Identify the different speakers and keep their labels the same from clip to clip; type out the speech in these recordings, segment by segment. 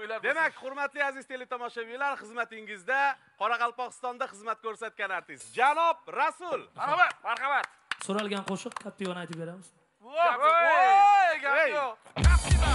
Speaker 1: Demak, hurmatli aziz teletomoshabinlar, xizmatingizda Qoraqalpog'istonda xizmat ko'rsatgan artist janob Rasul.
Speaker 2: Marhamat.
Speaker 3: So'ralgan qo'shiq Captiva'ni aytib beramiz.
Speaker 2: Voy, gap yo'q. Captiva.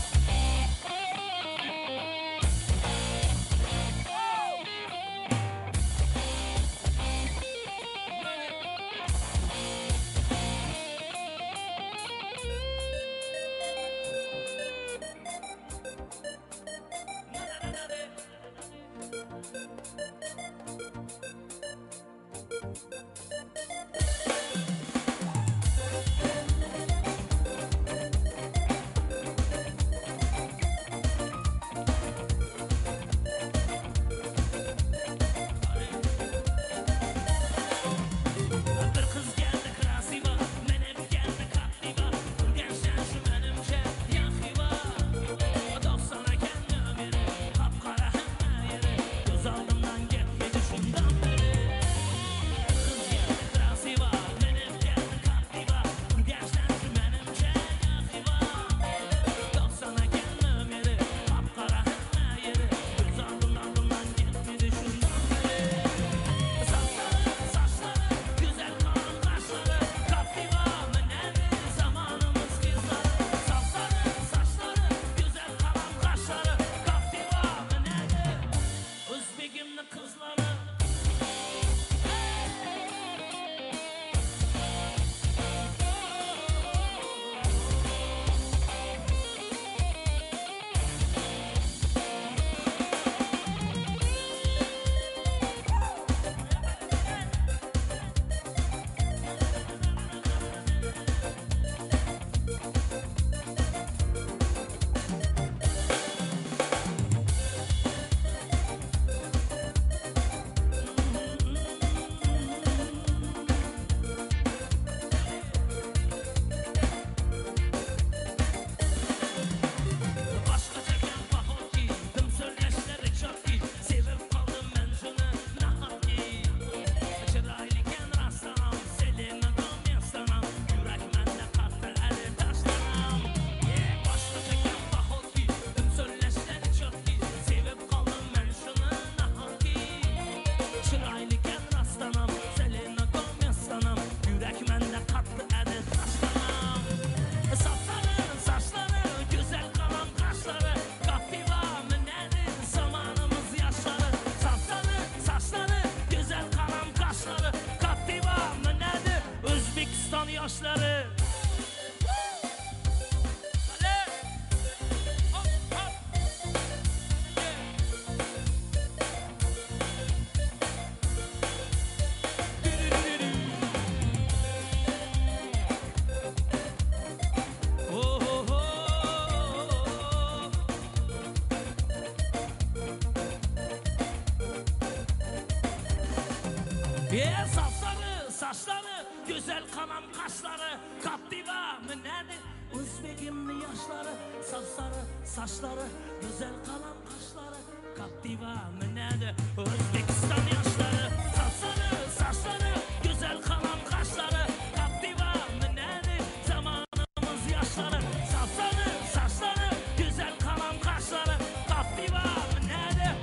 Speaker 3: Safsarı saçları, güzel kalan kaşları, Captiva mı nedir? Özbek'im mi yaşları? Safsarı saçları, güzel kalan kaşları, Captiva mı nedir? Özbekistan yaşları, safsarı saçları, güzel kalan kaşları, Captiva mı nedir? Zamanımız yaşları, safsarı saçları, güzel kalan kaşları, Captiva mı nedir?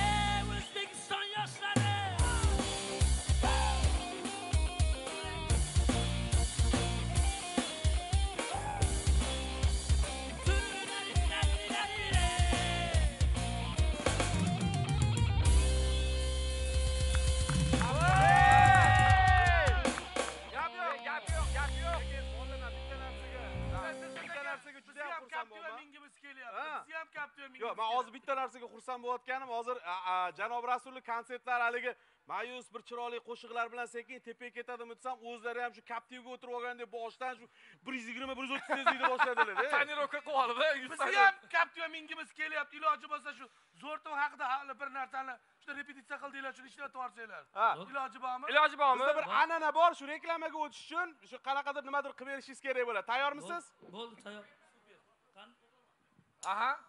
Speaker 3: Özbekistan yaşları.
Speaker 1: Yo'q, men hozir bitta narsaga xursand bo'layotganim, hozir janob Rasulning konsertlari haligi mayus bir chiroyli qo'shiqlar bilan sekin tepaga ketadimi desam, o'zlari ham shu Captivaga o'tirib olgandek boshdan shu 120 130 tezlikda boshladilar.
Speaker 2: Tonirovka qilib oldi.
Speaker 4: Biz ham Captiva mingimiz kelyapti. Iloji bo'lsa shu Zo'rtov haqida hali bir narsani shunda repetitsiya qildinglar, shuni ishlatib yuborsanglar. Iloji bormi?
Speaker 2: Iloji bormi?
Speaker 1: Bizda bir an'ana bor, shu reklamaga o'tish uchun shu qanaqadir nimadir qilib berishingiz kerak bo'ladi. Tayyormisiz?
Speaker 3: Bo'ldi, tayyor.
Speaker 2: Aha.